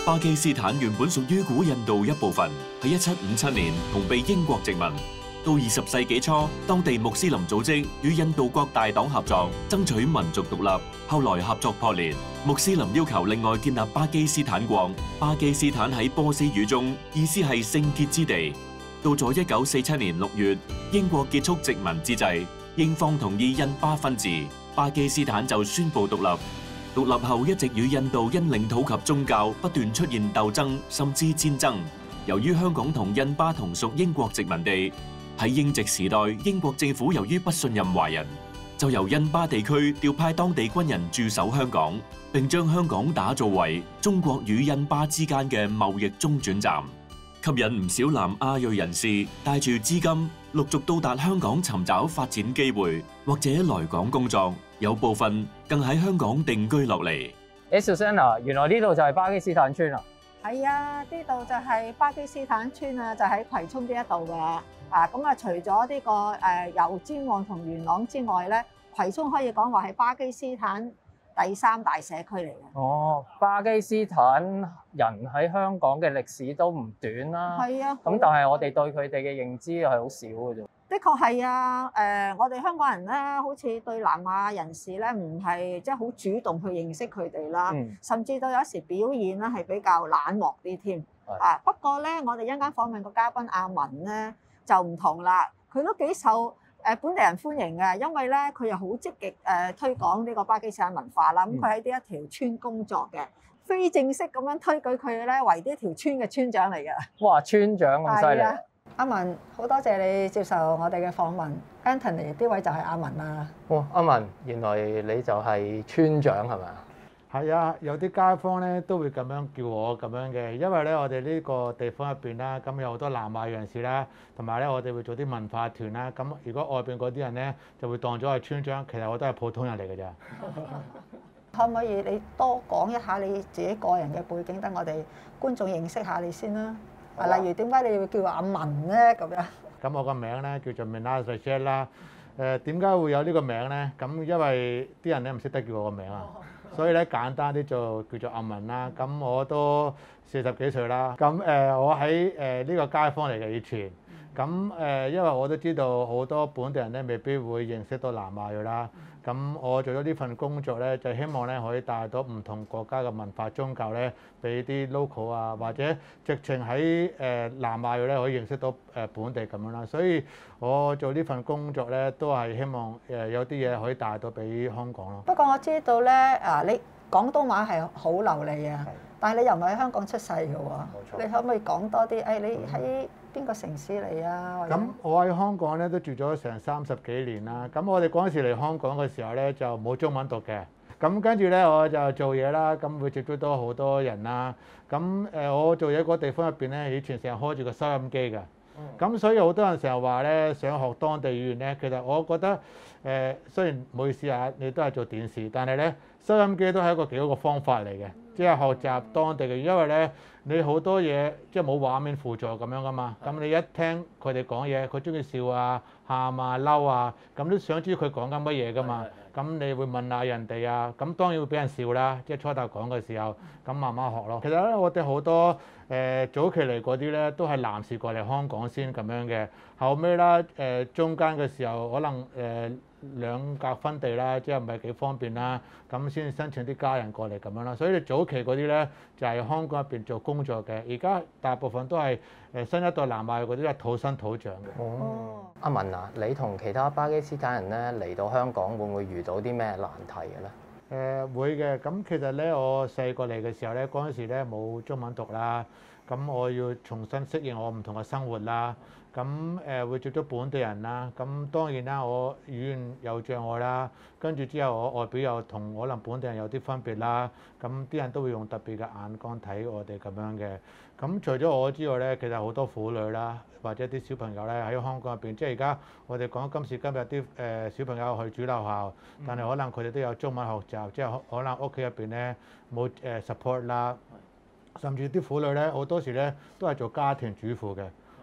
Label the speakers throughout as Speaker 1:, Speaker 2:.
Speaker 1: 巴基斯坦原本屬於古印度一部分，喺1757年同被英國殖民。到20世紀初，當地穆斯林組織與印度各大黨合作，爭取民族獨立。後來合作破裂，穆斯林要求另外建立巴基斯坦國。巴基斯坦喺波斯語中意思係聖潔之地。到咗1947年6月，英國結束殖民之際，英方同意印巴分治，巴基斯坦就宣布獨立。獨立後一直與印度因領土及宗教不斷出現鬥爭，甚至戰爭。由於香港同印巴同屬英國殖民地，喺英殖時代，英國政府由於不信任華人，就由印巴地區調派當地軍人駐守香港，並將香港打造為中國與印巴之間嘅貿易中轉站，吸引唔少南亞裔人士帶住資金陸續到達香港尋找發展機會，或者來港工作，有部分更喺香港定居落嚟。
Speaker 2: Susanna，原來呢度就係巴基斯坦村啊！
Speaker 3: 係啊，呢度就係巴基斯坦村啊，就喺葵涌呢一度嘅。咁啊，除咗呢個油尖旺同元朗之外咧，葵涌可以講話係巴基斯坦第3大社區嚟嘅。
Speaker 2: 哦，巴基斯坦人喺香港嘅歷史都唔短啦。
Speaker 3: 係啊。
Speaker 2: 咁但係我哋對佢哋嘅認知係好少嘅啫。
Speaker 3: 的確係啊，我哋香港人咧，好似對南亞人士咧，唔係即係好主動去認識佢哋啦，甚至到有時表現咧係比較冷漠啲添。不過咧，我哋一陣間訪問個嘉賓阿文咧就唔同啦，佢都幾受本地人歡迎嘅，因為咧佢又好積極推廣呢個巴基斯坦文化啦。咁佢喺呢一條村工作嘅，非正式咁樣推舉佢咧為呢條村嘅村長嚟嘅。
Speaker 2: 哇，村長咁犀利！
Speaker 3: 阿文，好多謝你接受我哋嘅訪問。Anthony，呢位就係阿文啦。
Speaker 2: 哇，阿文，原來你就係村長係咪啊？
Speaker 4: 係啊，有啲街坊咧都會咁樣叫我咁樣嘅，因為咧我哋呢個地方入邊啦，咁有好多南亞人士啦，同埋咧我哋會做啲文化團啦。咁如果外邊嗰啲人咧就會當咗係村長，其實我都係普通人嚟嘅咋。
Speaker 3: 可唔可以你多講一下你自己個人嘅背景，等我哋觀眾認識下你先啦？例如點解你要叫阿文咧咁樣？咁
Speaker 4: 我個名咧叫做 Minhas Rashid 啦。點解會有呢個名咧？咁因為啲人咧唔識得叫我個名啊，所以咧簡單啲就叫做阿文啦。咁我都40幾歲啦。咁我喺呢個街坊嚟嘅以前。咁因為我都知道好多本地人咧未必會認識到南亞裔啦。咁我做咗呢份工作咧，就希望咧可以帶到唔同國家嘅文化宗教咧，俾啲 local 啊，或者直情喺南亞裔咧可以認識到本地咁樣啦。所以我做呢份工作咧，都係希望有啲嘢可以帶到俾香港咯。
Speaker 3: 不過我知道咧，你廣東話係好流利啊，但係你又唔係喺香港出世嘅喎。冇錯。你可唔可以講多啲？你喺邊個城市嚟啊？
Speaker 4: 咁我喺香港咧都住咗成30幾年啦。咁我哋嗰陣時嚟香港嘅時候咧就冇中文讀嘅。咁跟住咧我就做嘢啦，咁會接觸到好多人啦。咁我做嘢嗰個地方入邊咧，以前成日開住個收音機嘅。咁所以好多人成日話咧想學當地語言咧，其實我覺得雖然唔好意思啊，你都係做電視，但係咧收音機都係一個幾好嘅方法嚟嘅，即係學習當地嘅，因為咧你好多嘢即係冇畫面輔助咁樣噶嘛，咁你一聽佢哋講嘢，佢中意笑啊、喊啊、嬲啊，咁都想知佢講緊乜嘢噶嘛，咁你會問下人哋啊，咁當然會俾人笑啦，即係初頭講嘅時候，咁慢慢學咯。其實咧，我哋好多早期嚟嗰啲咧，都係男士過嚟香港先咁樣嘅，後尾啦中間嘅時候可能兩隔分地啦，即係唔係幾方便啦，咁先申請啲家人過嚟咁樣啦。所以你早期嗰啲咧就係香港入邊做工作嘅，而家大部分都係新一代南亞嗰啲係土生土長嘅。
Speaker 2: 哦，阿文啊，你同其他巴基斯坦人咧嚟到香港會唔會遇到啲咩難題嘅咧？
Speaker 4: 會嘅，咁其實咧我細個嚟嘅時候咧，嗰陣時咧冇中文讀啦，咁我要重新適應我唔同嘅生活啦。咁會接觸本地人啦，咁當然啦，我語言有障礙啦，跟住之後我外表又同可能本地人有啲分別啦，咁啲人都會用特別嘅眼光睇我哋咁樣嘅。咁除咗我之外咧，其實好多婦女啦，或者啲小朋友咧喺香港入邊，即係而家我哋講今時今日啲小朋友去主流校，但係可能佢哋都有中文學習，即係可能屋企入邊咧冇support 啦，甚至啲婦女咧好多時咧都係做家庭主婦嘅。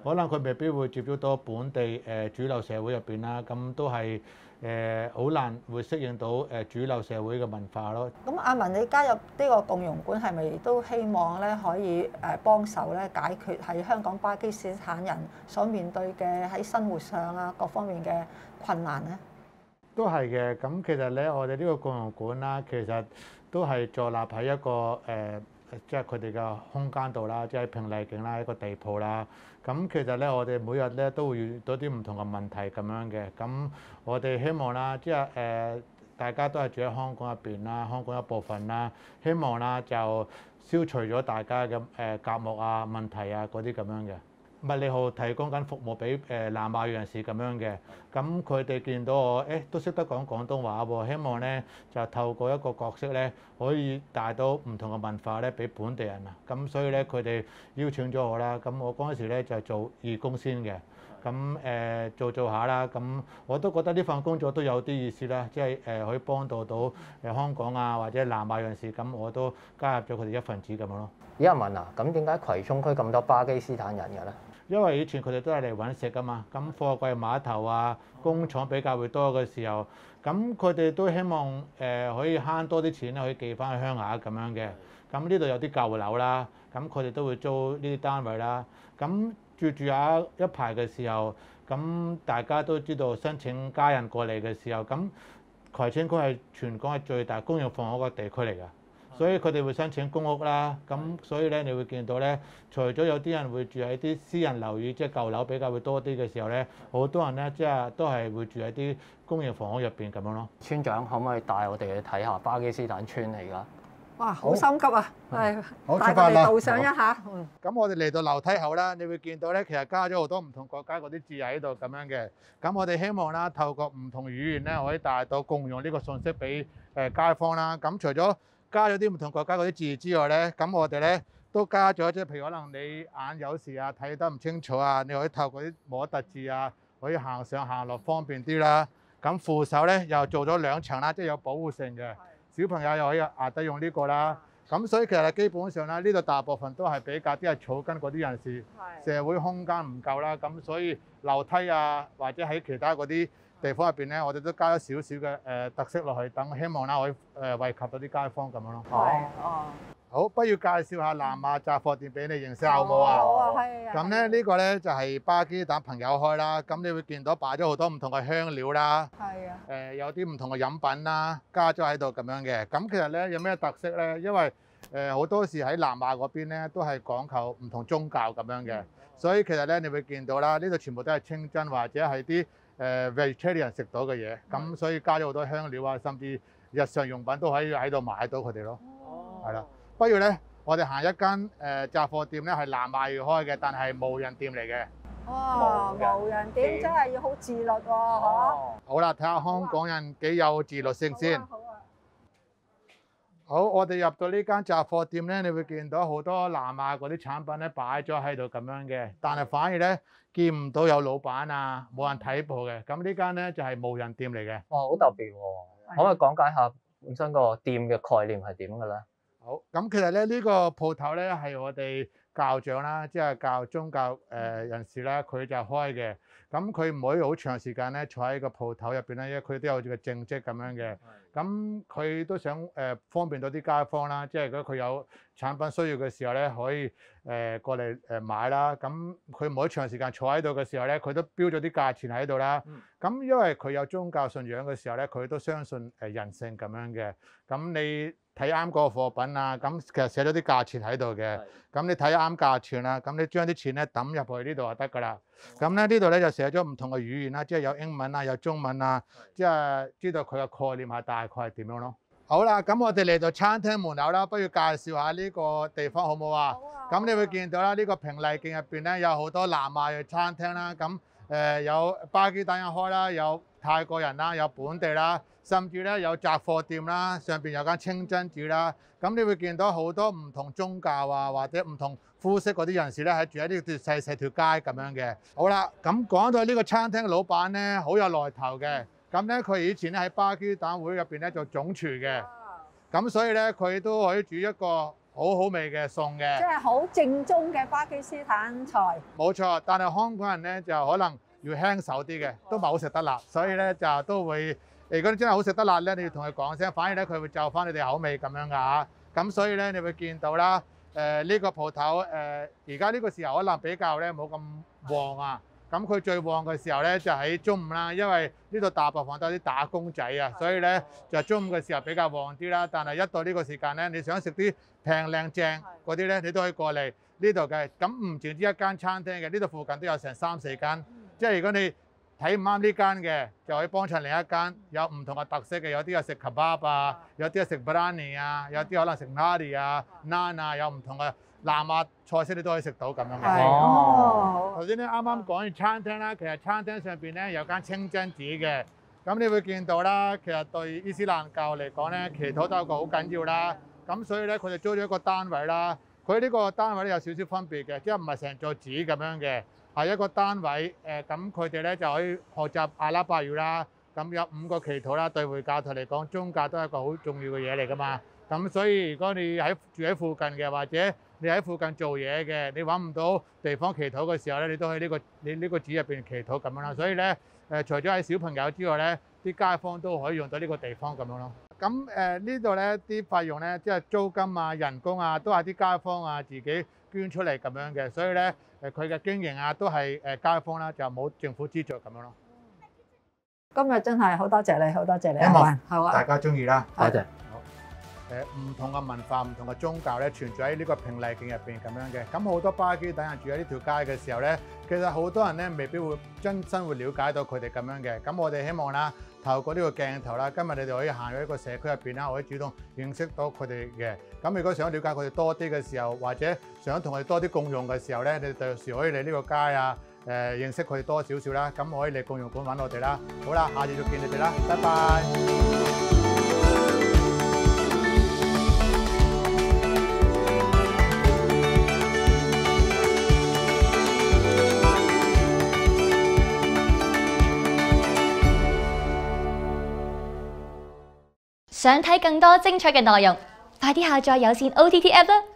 Speaker 4: 可能佢未必會接觸到本地主流社會入邊啦，咁都係好難會適應到主流社會嘅文化咯。
Speaker 3: 咁阿文，你加入呢個共融館係咪都希望咧可以幫手咧解決喺香港巴基斯坦人所面對嘅喺生活上啊各方面嘅困難咧？
Speaker 4: 都係嘅，咁其實咧，我哋呢個共融館啦，其實都係坐立喺一個即係佢哋嘅空間度啦，即係平麗景啦，一個地鋪啦。咁其實咧，我哋每日咧都會遇到啲唔同嘅問題咁樣嘅。咁我哋希望啦，即係大家都係住喺香港入邊啦，香港一部分啦，希望啦就消除咗大家嘅隔膜啊、問題啊嗰啲咁樣嘅。物理號提供緊服務俾南亞裔人士咁樣嘅，咁佢哋見到我都識得講廣東話喎，希望咧就透過一個角色咧可以帶到唔同嘅文化咧俾本地人啊，咁所以咧佢哋邀請咗我啦，咁我嗰陣時咧就做義工先嘅，咁做下啦，咁我都覺得呢份工作都有啲意思啦，即係可以幫到香港啊或者南亞裔人士，咁我都加入咗佢哋一份子咁樣咯。
Speaker 2: 有人問啊，咁點解葵涌區咁多巴基斯坦人嘅咧？
Speaker 4: 因為以前佢哋都係嚟揾食㗎嘛，咁貨櫃碼頭啊、工廠比較會多嘅時候，咁佢哋都希望可以慳多啲錢可以寄翻去鄉下咁樣嘅。咁呢度有啲舊樓啦，咁佢哋都會租呢啲單位啦。咁住下一排嘅時候，咁大家都知道申請家人過嚟嘅時候，咁葵青區係全港係最大公營房屋嘅地區嚟㗎。所以佢哋會申請公屋啦，咁所以咧你會見到咧，除咗有啲人會住喺啲私人樓宇，即係舊樓比較會多啲嘅時候咧，好多人咧即係都係會住喺啲公營房屋入邊咁樣咯。
Speaker 2: 村長可唔可以帶我哋去睇下巴基斯坦村嚟㗎？
Speaker 3: 哇，好心急啊！係，
Speaker 4: 好
Speaker 3: 帶我哋導賞一下。
Speaker 4: 咁我哋嚟到樓梯口啦，你會見到咧，其實加咗好多唔同國家嗰啲字喺度咁樣嘅。咁我哋希望啦，透過唔同語言咧，可以帶到共用呢個信息俾街坊啦。咁除咗加咗啲唔同國家嗰啲字之外咧，咁我哋咧都加咗，即係譬如可能你眼有時啊睇得唔清楚啊，你可以透過啲摸特字啊，可以行上行落方便啲啦。咁扶手咧又做咗2層啦，即係有保護性嘅，小朋友又可以壓得用呢個啦。咁所以其實基本上咧，呢度大部分都係比較啲係草根嗰啲人士，社會空間唔夠啦，咁所以樓梯啊或者喺其他嗰啲地方入邊咧，我哋都加咗少少嘅特色落去，等希望啦可以惠及到啲街坊咁樣咯。好，不如介紹下南亞雜貨店俾你認識下好唔好啊？
Speaker 3: 好啊，係啊。
Speaker 4: 咁咧呢個咧就係巴基斯坦朋友開啦，咁你會見到擺咗好多唔同嘅香料啦，
Speaker 3: 係啊。
Speaker 4: 有啲唔同嘅飲品啦，加咗喺度咁樣嘅。咁其實咧有咩特色咧？因為好多時喺南亞嗰邊咧都係講求唔同宗教咁樣嘅，所以其實咧你會見到啦，呢度全部都係清真或者係啲vegetarian 食到嘅嘢，咁所以加咗好多香料啊，甚至日常用品都可以喺度買到佢哋咯。係啦，不如咧我哋行一間雜貨店咧係南亞裔開嘅，但係無人店嚟嘅。
Speaker 3: 哇！無人店真係要好自律喎，嚇。
Speaker 4: 好啦，睇下香港人幾有自律性先。好，我哋入到呢間雜貨店咧，你會見到好多南亞嗰啲產品咧擺咗喺度咁樣嘅，但係反而咧見唔到有老闆啊，冇人睇鋪嘅。咁呢間咧就係無人店嚟嘅。
Speaker 2: 哇，好特別喎！可唔可以講解下本身個店嘅概念係點嘅咧？
Speaker 4: 好，咁其實咧呢個鋪頭咧係我哋教長啦，即係教宗教人士啦，佢就開嘅。咁佢唔可以好長時間咧坐喺個鋪頭入邊咧，因為佢都有個正職咁樣嘅。咁佢都想方便到啲街坊啦，即係如果佢有產品需要嘅時候咧，可以過嚟買啦。咁佢唔可以長時間坐喺度嘅時候咧，佢都標咗啲價錢喺度啦。咁因為佢有宗教信仰嘅時候咧，佢都相信人性咁樣嘅。咁你睇啱嗰個貨品啊，咁其實寫咗啲價錢喺度嘅。咁你睇啱價錢啦，咁你將啲錢咧抌入去呢度就得㗎啦。咁咧呢度咧就寫咗唔同嘅語言啦，即係有英文啊，有中文啊，即係知道佢嘅概念係大概係點樣咯。好啦，咁我哋嚟到餐廳門口啦，不如介紹下呢個地方好唔好啊？好啊。咁你會見到啦，呢個平麗徑入邊咧有好多南亞嘅餐廳啦，咁有巴基斯坦人開啦，有泰國人啦，有本地啦，甚至咧有雜貨店啦，上邊有間清真寺啦。咁你會見到好多唔同宗教啊，或者唔同膚色嗰啲人士咧，喺住喺呢條細細條街咁樣嘅。好啦，咁講到呢個餐廳嘅老闆咧，好有來頭嘅。咁咧佢以前咧喺巴基斯坦會入邊咧做總廚嘅。咁所以咧佢都可以煮一個好好味嘅餸嘅。
Speaker 3: 即係好正宗嘅巴基斯坦菜。
Speaker 4: 冇錯，但係香港人咧就可能要輕手啲嘅，都唔係好食得辣，所以咧就都會。如果你真係好食得辣咧，你要同佢講聲，反而咧佢會就翻你哋口味咁樣㗎嚇。咁所以咧，你會見到啦，呢個鋪頭而家呢個時候可能比較咧冇咁旺啊。咁佢最旺嘅時候咧就喺中午啦，因為呢度大部分都係啲打工仔啊，所以咧就中午嘅時候比較旺啲啦。但係一到呢個時間咧，你想食啲平靚正嗰啲咧，你都可以過嚟呢度嘅。咁唔止一間餐廳嘅，呢度附近都有成3、4間。即係如果你睇唔啱呢間嘅，就可以幫襯另一間，有唔同嘅特色嘅，有啲係食 kebab 啊，有啲係食 biryani 啊，有啲可能食 nari 啊、naan 啊，有唔同嘅南亞菜式你都可以食到咁樣嘅。
Speaker 3: 哦，
Speaker 4: 頭先咧啱啱講完餐廳啦，其實餐廳上邊咧有間清真寺嘅，咁你會見到啦，其實對伊斯蘭教嚟講咧，祈禱都係一個好緊要啦。咁所以咧，佢哋租咗一個單位啦，佢呢個單位咧有少少分別嘅，即係唔係成座寺咁樣嘅。係一個單位，咁佢哋咧就可以學習阿拉伯語啦。咁有5個祈禱啦，對回教徒嚟講，宗教都係一個好重要嘅嘢嚟噶嘛。咁所以如果你住喺附近嘅，或者你喺附近做嘢嘅，你揾唔到地方祈禱嘅時候咧，你都喺你呢個寺入邊祈禱咁樣啦。所以咧，除咗係小朋友之外咧，啲街坊都可以用到呢個地方咁樣咯。咁呢度咧啲費用咧，即係租金啊、人工啊，都係啲街坊啊自己捐出嚟咁樣嘅，所以咧佢嘅經營啊都係街坊啦，就冇政府資助咁樣咯。
Speaker 3: 今日真係好多謝你，好多謝你。
Speaker 4: 希望
Speaker 3: 好啊，
Speaker 4: 大家中意啦。
Speaker 2: 多謝。
Speaker 4: 唔同嘅文化、唔同嘅宗教咧，存在喺呢個平麗徑入邊咁樣嘅。咁好多巴基斯坦人住喺呢條街嘅時候咧，其實好多人咧未必會真心會了解到佢哋咁樣嘅。咁我哋希望啦，透過呢個鏡頭啦，今日你哋可以行入一個社區入邊啦，可以主動認識到佢哋嘅。咁如果想了解佢哋多啲嘅時候，或者想同佢哋多啲共用嘅時候咧，你哋到時可以嚟呢個街啊，認識佢哋多少少啦。咁可以嚟共用館揾我哋啦。好啦，下次再見你哋啦，拜拜。
Speaker 5: 想睇更多精彩嘅內容，快啲下載有線 OTT App 啦！